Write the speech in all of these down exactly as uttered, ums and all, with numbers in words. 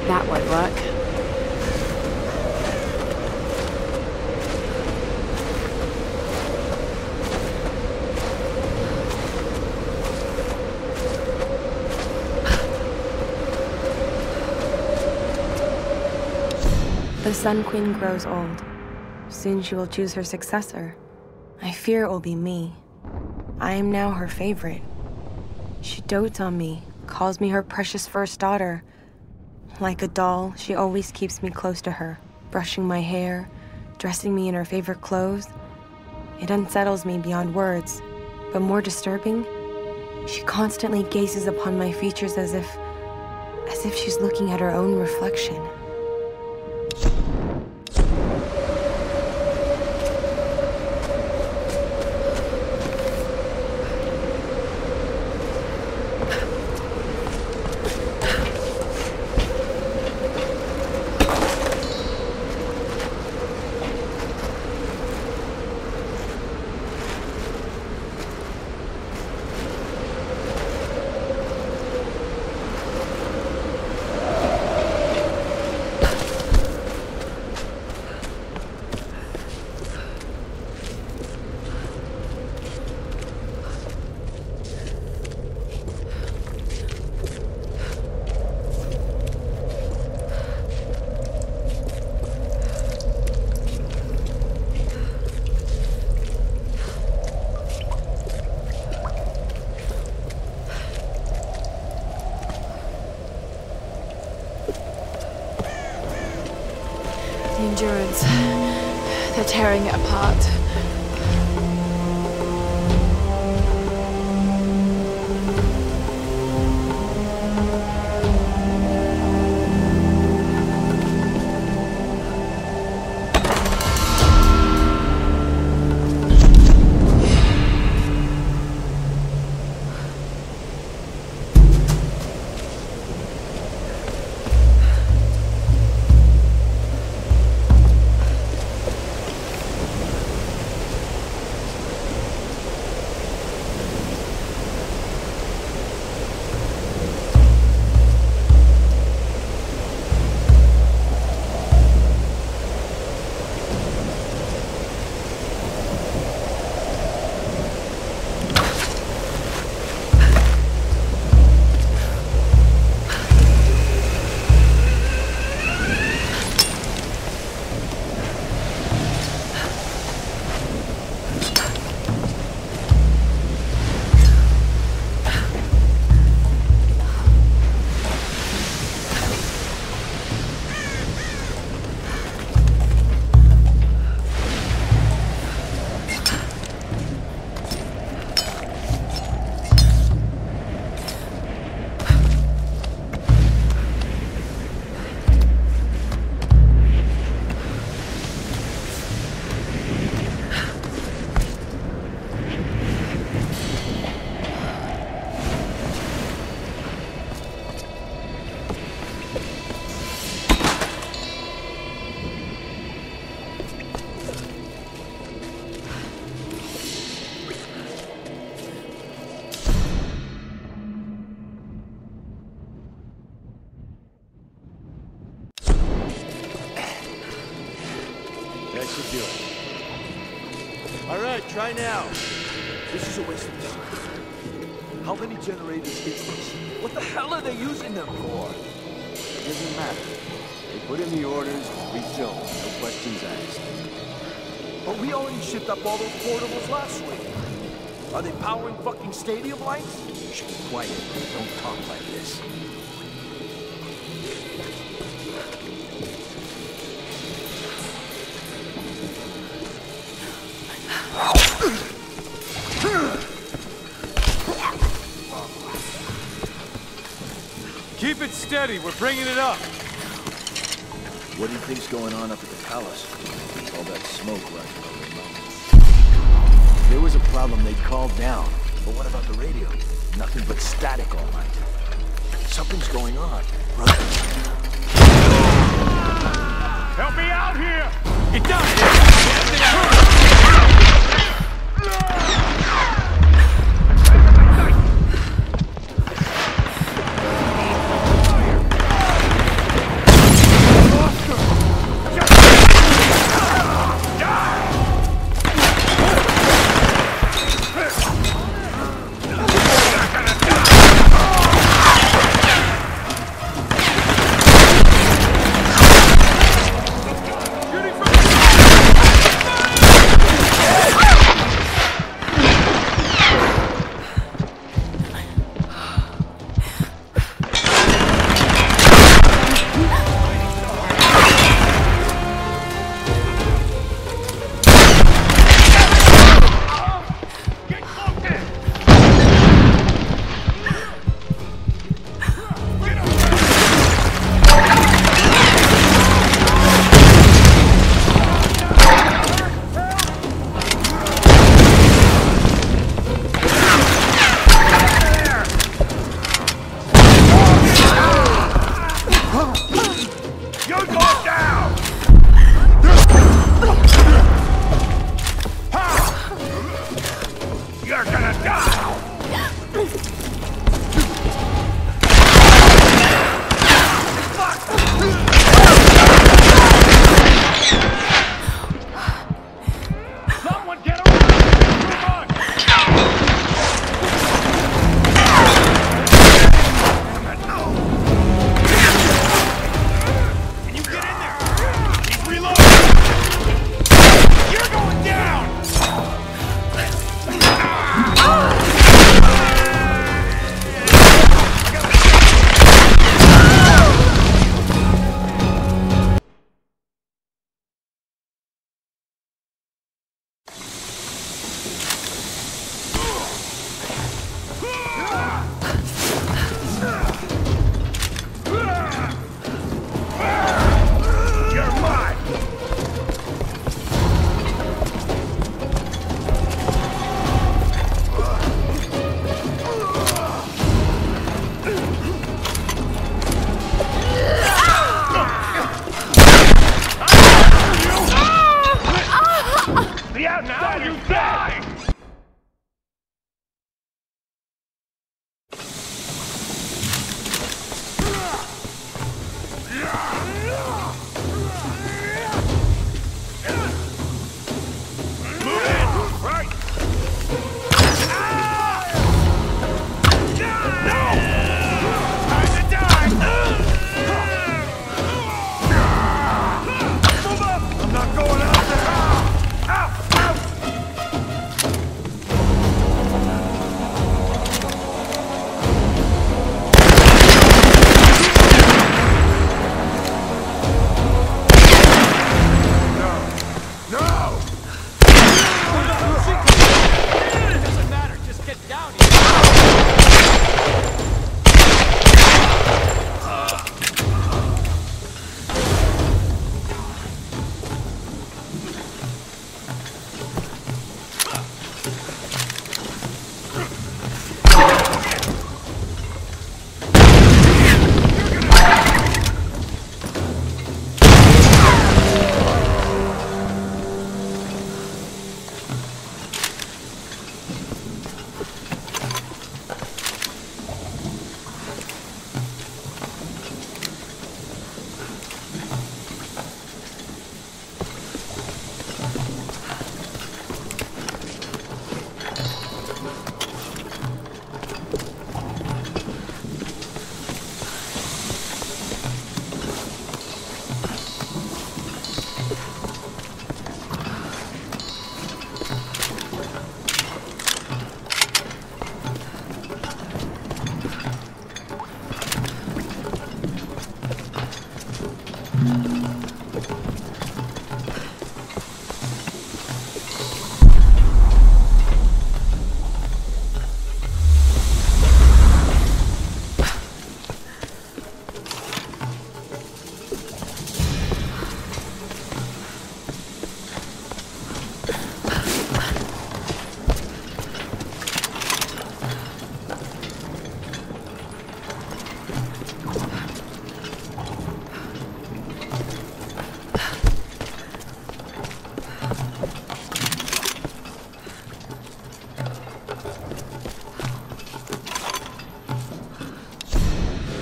That would work. The Sun Queen grows old. Soon she will choose her successor. I fear it will be me. I am now her favorite. She dotes on me, calls me her precious first daughter. Like a doll, she always keeps me close to her, brushing my hair, dressing me in her favorite clothes. It unsettles me beyond words, but more disturbing, she constantly gazes upon my features as if, as if she's looking at her own reflection. The Endurance. They're tearing it apart. That should do it. Alright, try now. This is a waste of time. How many generators is this? What the hell are they using them for? It doesn't matter. They put in the orders, refill, no questions asked. But we already shipped up all those portables last week. Are they powering fucking stadium lights? You should be quiet. Don't talk like this. Keep it steady, we're bringing it up. What do you think's going on up at the palace? All that smoke rising over the mountains. If there was a problem, they'd call down. But what about the radio? Nothing but static all night. Something's going on, brother. Help me out here! Get down here!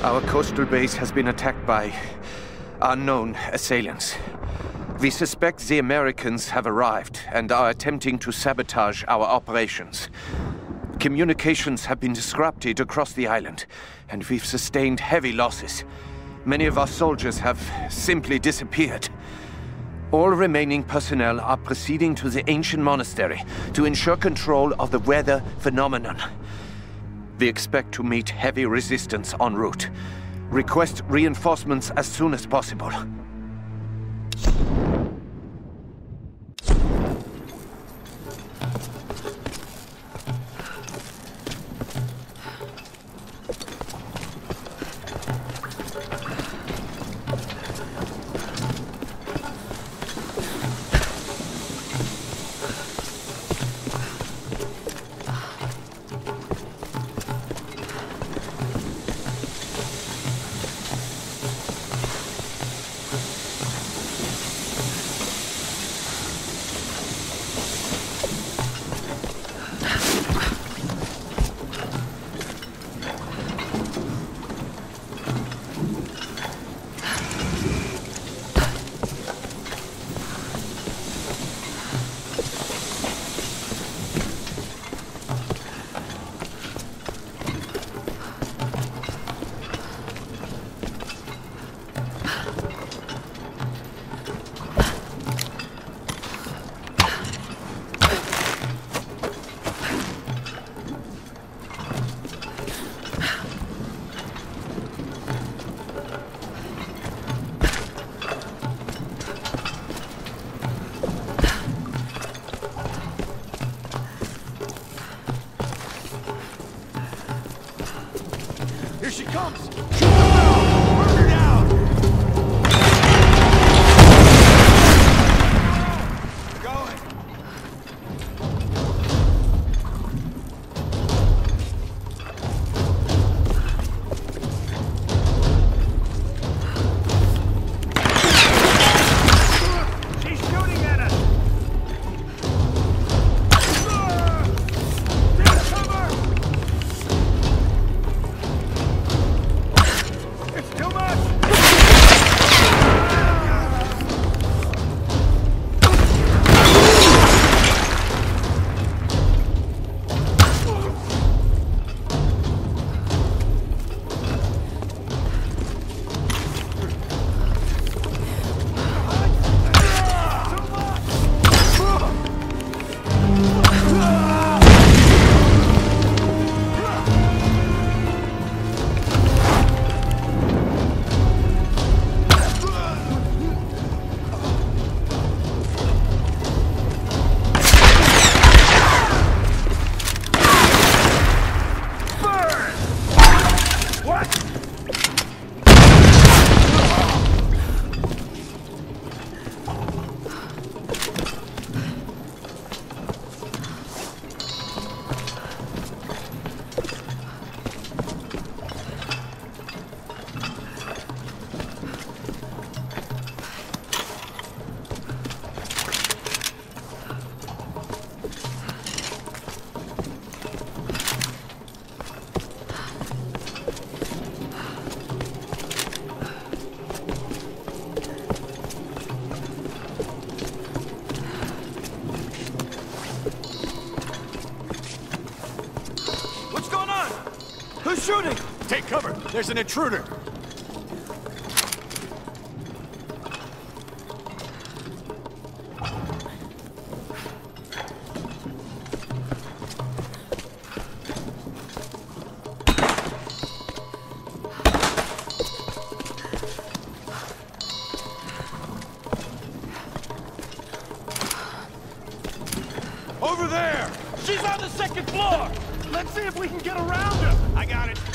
Our coastal base has been attacked by unknown assailants. We suspect the Americans have arrived and are attempting to sabotage our operations. Communications have been disrupted across the island, and we've sustained heavy losses. Many of our soldiers have simply disappeared. All remaining personnel are proceeding to the ancient monastery to ensure control of the weather phenomenon. We expect to meet heavy resistance en route. Request reinforcements as soon as possible. Here she comes! Shoot her down! Burn her down! Going! She's shooting at us! Take cover! It's too much! Who's shooting? Take cover! There's an intruder! Over there! She's on the second floor! Let's see if we can get around her! I got it!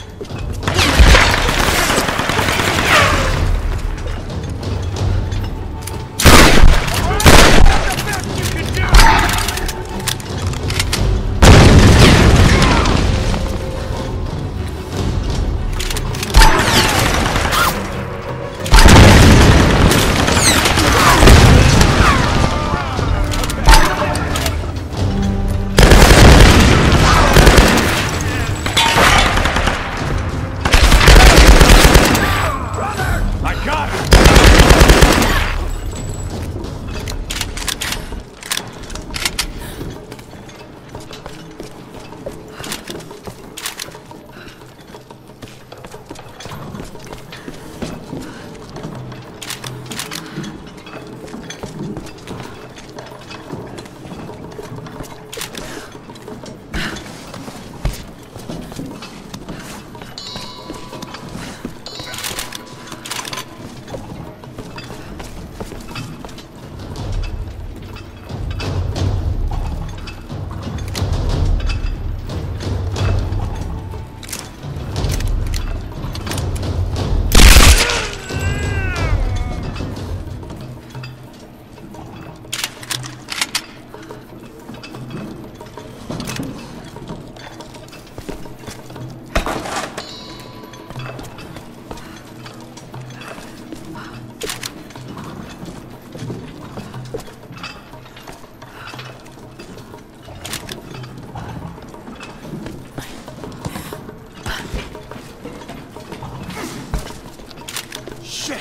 Shit!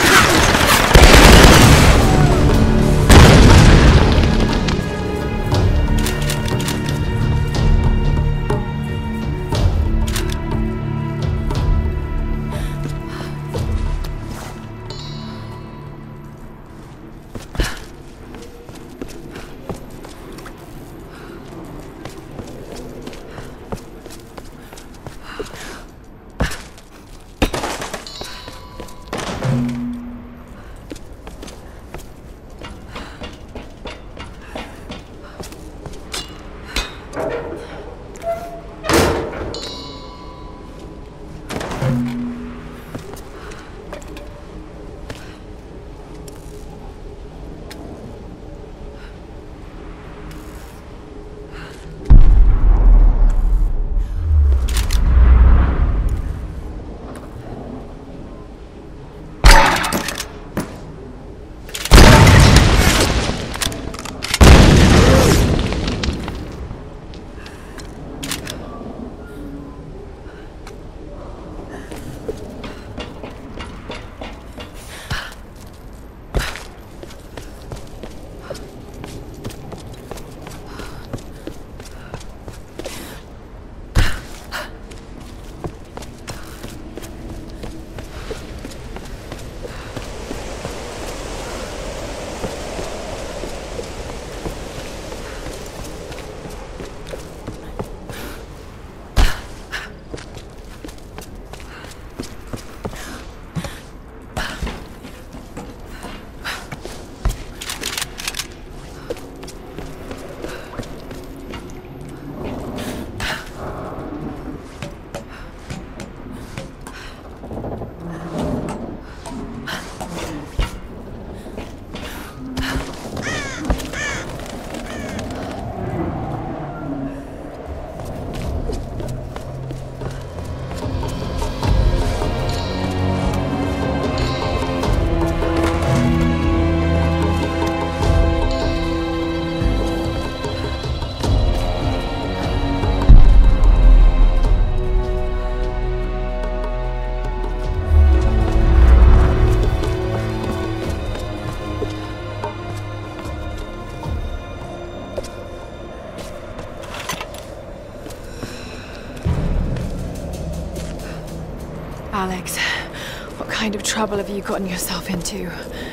Alex, what kind of trouble have you gotten yourself into?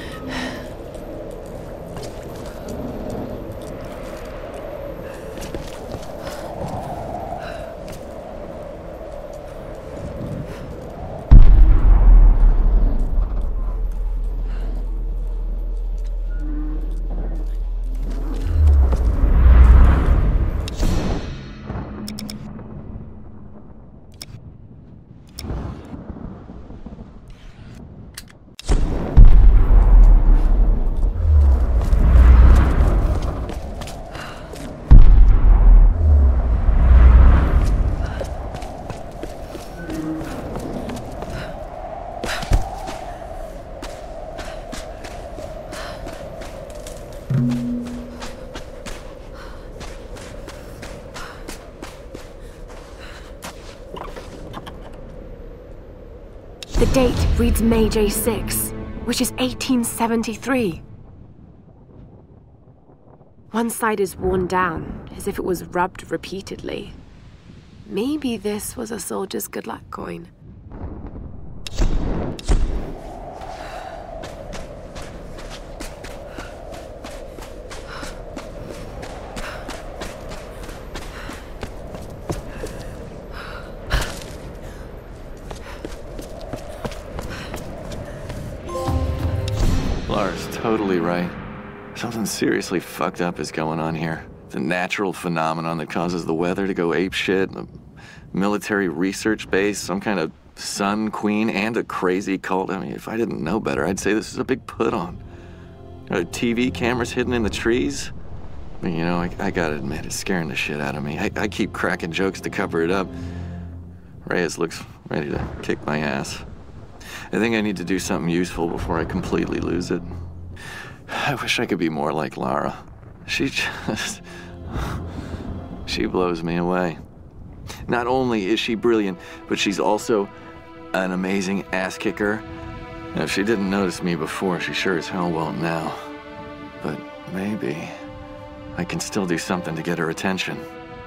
The date reads May J six, which is eighteen seventy-three. One side is worn down, as if it was rubbed repeatedly. Maybe this was a soldier's good luck coin. Lara's totally right. Something seriously fucked up is going on here. The natural phenomenon that causes the weather to go apeshit, a military research base, some kind of sun queen, and a crazy cult. I mean, if I didn't know better, I'd say this is a big put-on. Uh, T V cameras hidden in the trees? I mean, you know, I, I gotta admit, it's scaring the shit out of me. I, I keep cracking jokes to cover it up. Reyes looks ready to kick my ass. I think I need to do something useful before I completely lose it. I wish I could be more like Lara. She just... she blows me away. Not only is she brilliant, but she's also an amazing ass kicker If she didn't notice me before, she sure as hell won't now. But maybe I can still do something to get her attention.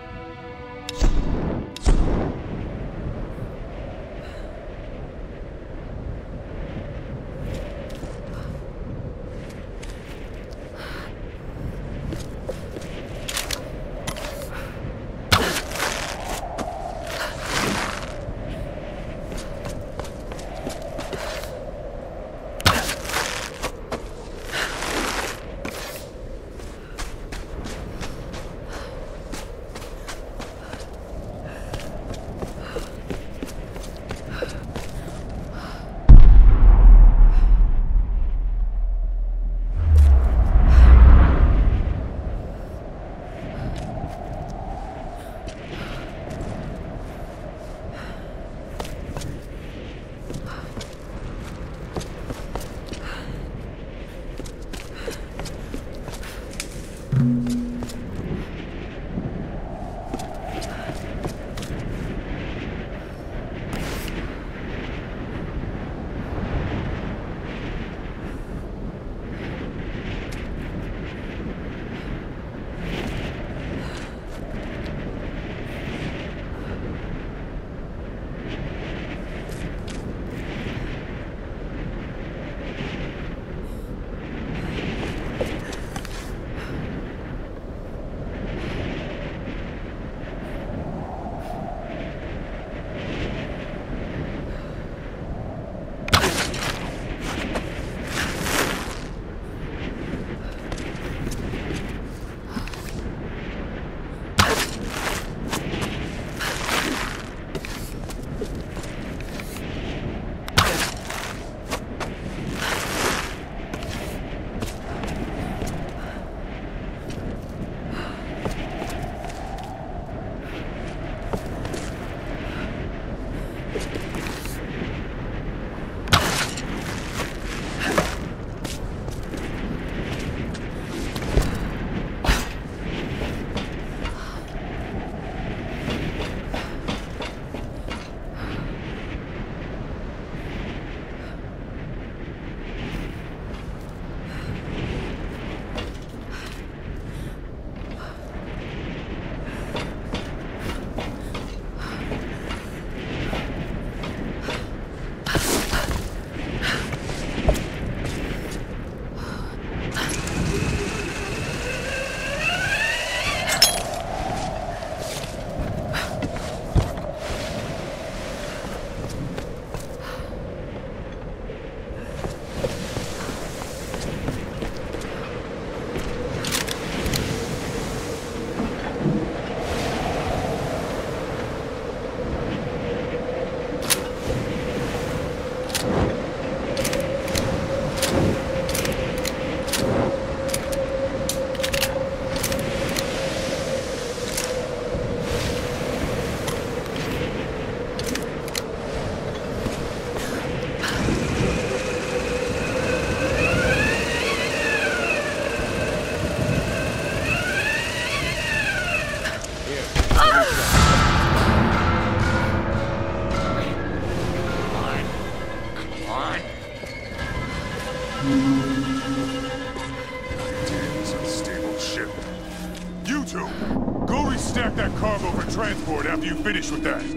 Transport after you finish with that.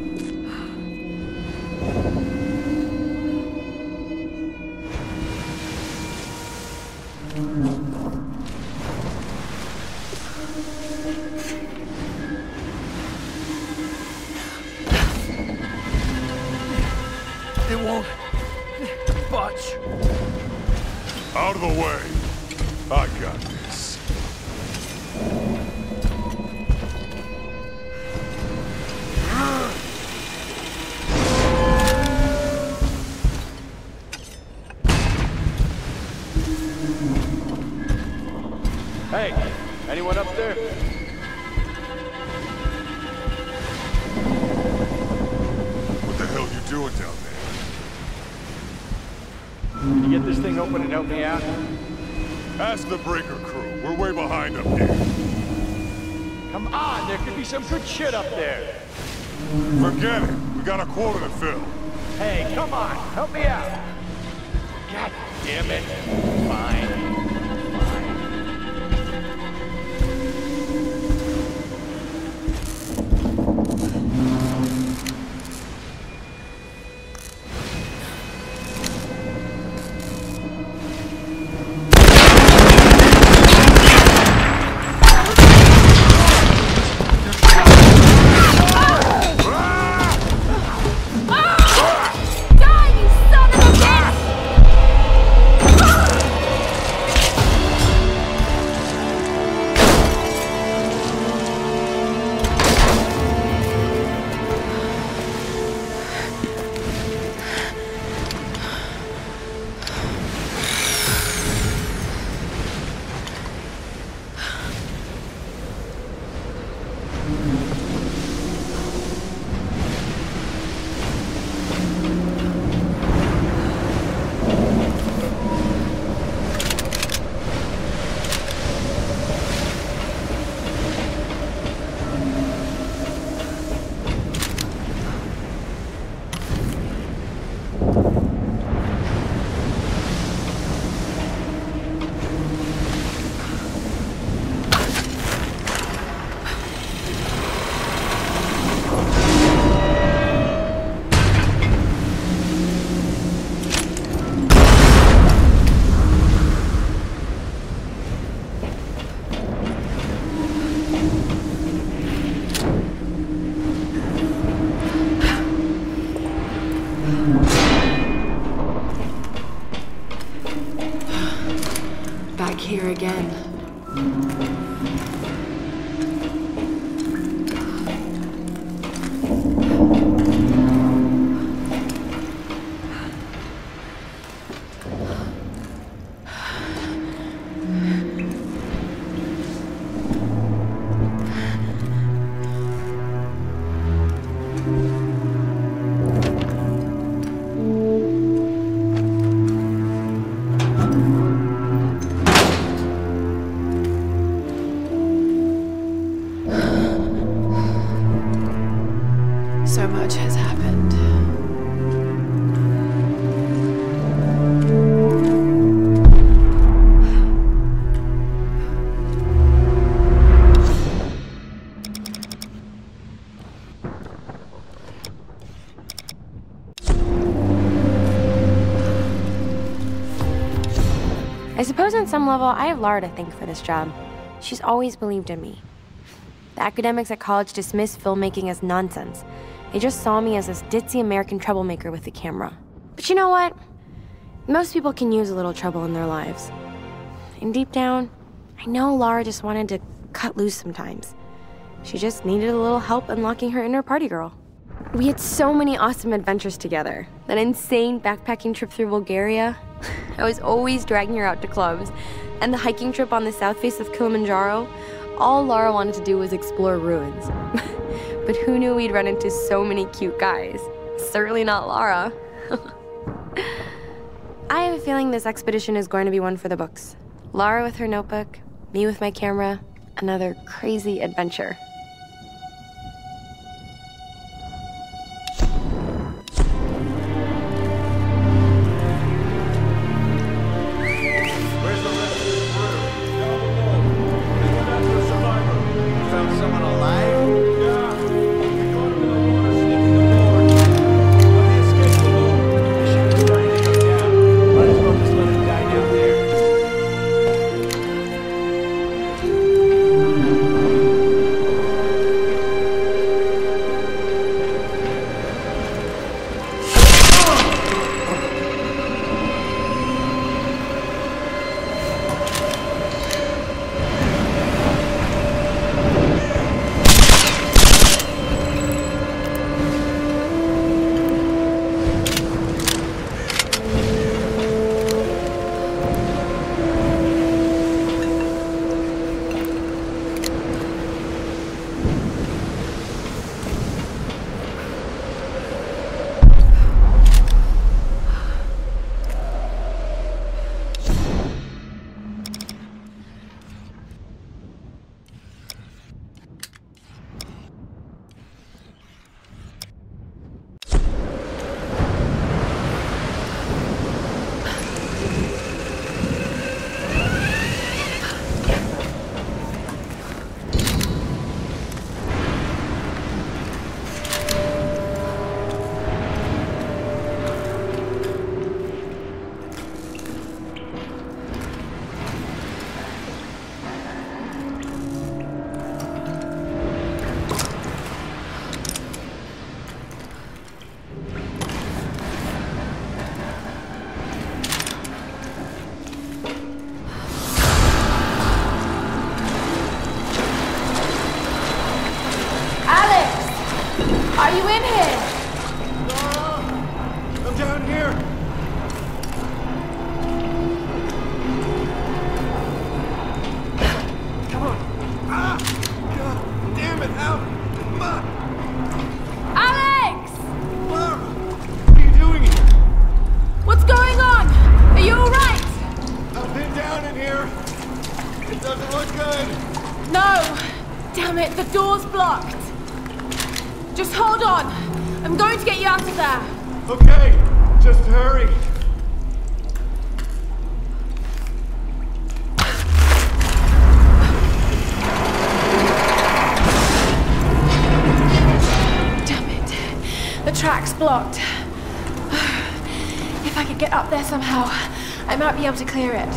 It won't budge. Out of the way. I got this. Hey, anyone up there? What the hell you doing down there? Can you get this thing open and help me out? Ask the breaker crew. We're way behind up here. Come on, there could be some good shit up there. Forget it. We got a quota to fill. Hey, come on, help me out. Damn it. Fine. Back here again. So much has happened. I suppose on some level, I have Lara to thank for this job. She's always believed in me. The academics at college dismissed filmmaking as nonsense. They just saw me as this ditzy American troublemaker with the camera. But you know what? Most people can use a little trouble in their lives. And deep down, I know Lara just wanted to cut loose sometimes. She just needed a little help unlocking her inner party girl. We had so many awesome adventures together. That insane backpacking trip through Bulgaria. I was always dragging her out to clubs. And the hiking trip on the south face of Kilimanjaro. All Lara wanted to do was explore ruins. But who knew we'd run into so many cute guys? Certainly not Lara. I have a feeling this expedition is going to be one for the books. Lara with her notebook, me with my camera, another crazy adventure. Where's the rest of the crew? Down below. They went after a survivor. You found someone alive? Yeah. We caught him in the water sneaking aboard. But he escaped alone. The ship is starting to go down. Might as well just let him die down there. Doesn't look good. No! Damn it, the door's blocked. Just hold on. I'm going to get you out of there. Okay, just hurry. Damn it. The track's blocked. If I could get up there somehow, I might be able to clear it.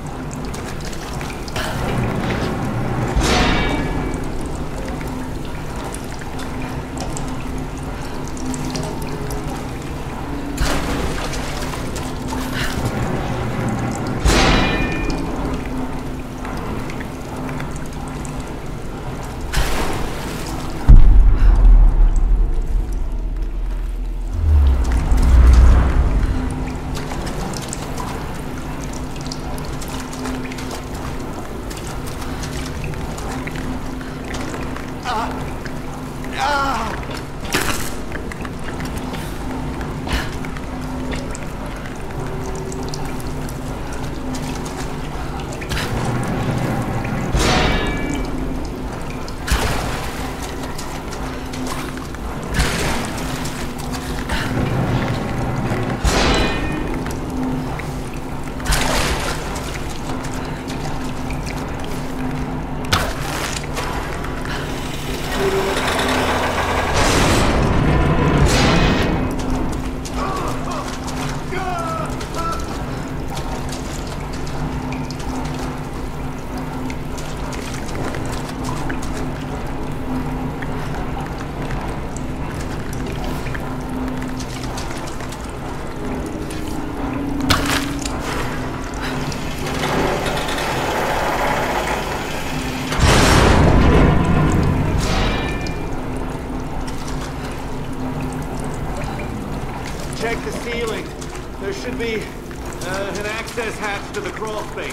Check the ceiling. There should be uh, an access hatch to the crawl space.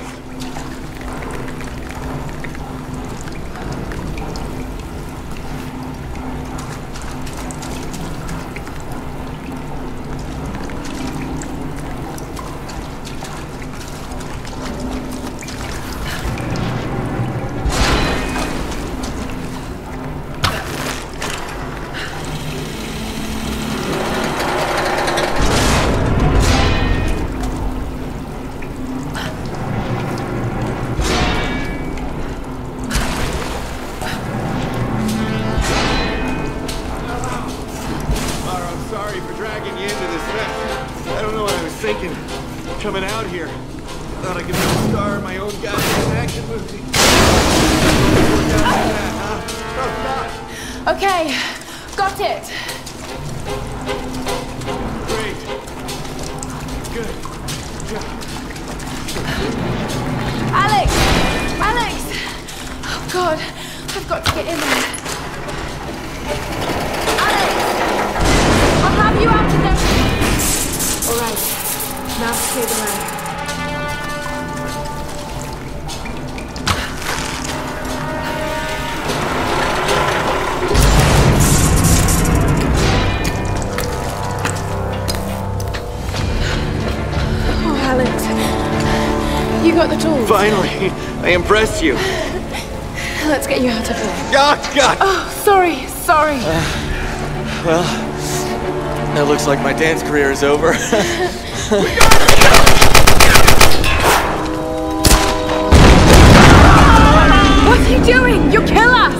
Thinking, coming out here, thought I could be a star in my own goddamn action movie. Oh, Okay, got it. great. Good. Good. Alex! Alex! Oh God, I've got to get in there. Alex! I'll have you out of there. All right. Now clear the way. Oh, Alex. You got the tools. Finally, I impressed you. Let's get you out of here. Oh, God! Oh, sorry, sorry. Uh, well, that looks like my dance career is over. What's he doing? You'll kill us!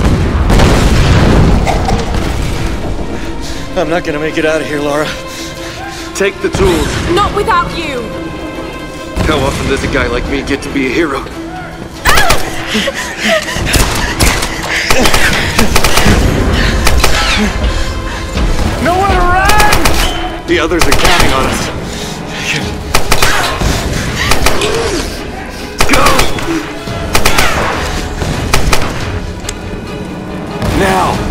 I'm not gonna make it out of here, Laura. Take the tools. Not without you! How often does a guy like me get to be a hero? Nowhere to run! The others are counting on us. Go! Now!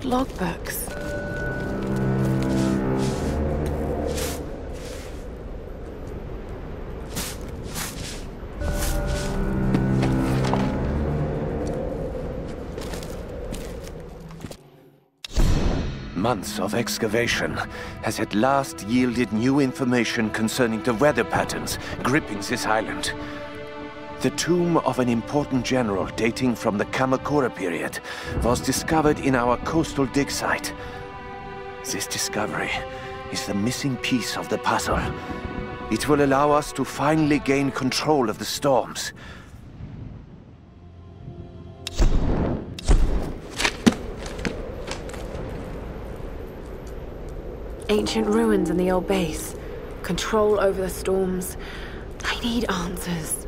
logbooks. Months of excavation has at last yielded new information concerning the weather patterns gripping this island. The tomb of an important general dating from the Kamakura period was discovered in our coastal dig site. This discovery is the missing piece of the puzzle. It will allow us to finally gain control of the storms. Ancient ruins in the old base. Control over the storms. I need answers.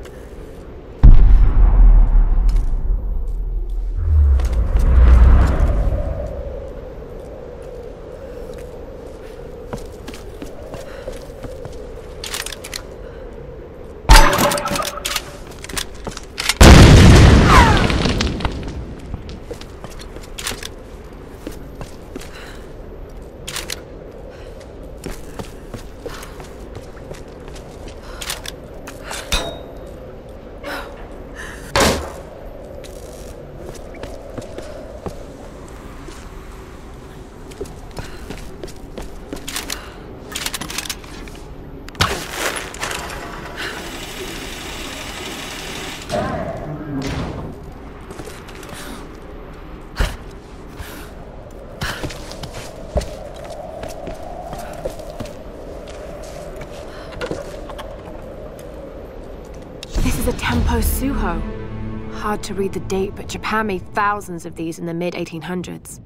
Tempo Suho. Hard to read the date, but Japan made thousands of these in the mid eighteen hundreds.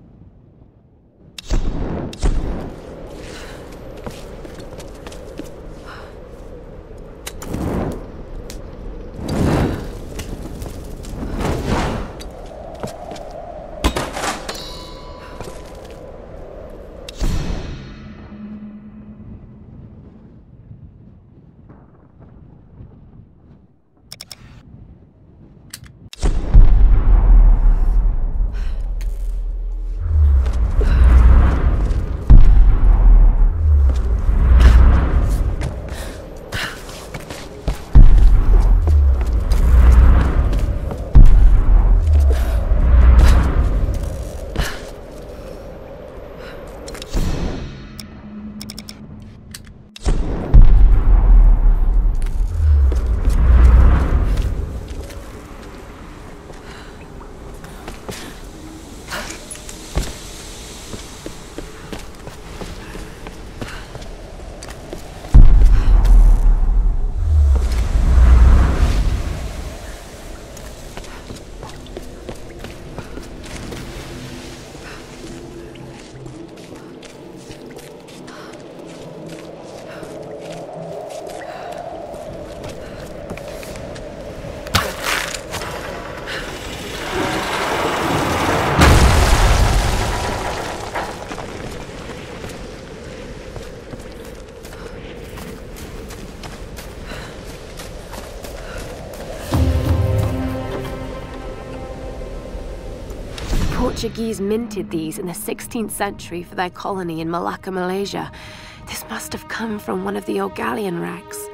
Portuguese minted these in the sixteenth century for their colony in Malacca, Malaysia. This must have come from one of the old galleon wrecks.